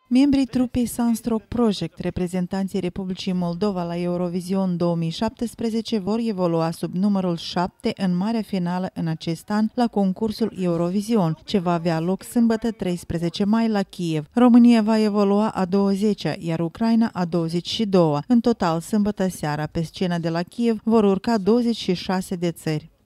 Membrii trupei Sunstroke Project, reprezentanții Republicii Moldova la Eurovision 2017, vor evolua sub numărul 7 în marea finală în acest an la concursul Eurovision, ce va avea loc sâmbătă 13 mai la Kiev. România va evolua a 20-a, iar Ucraina a 22-a. În total, sâmbătă seara, pe scena de la Kiev, vor urca 26 de țări.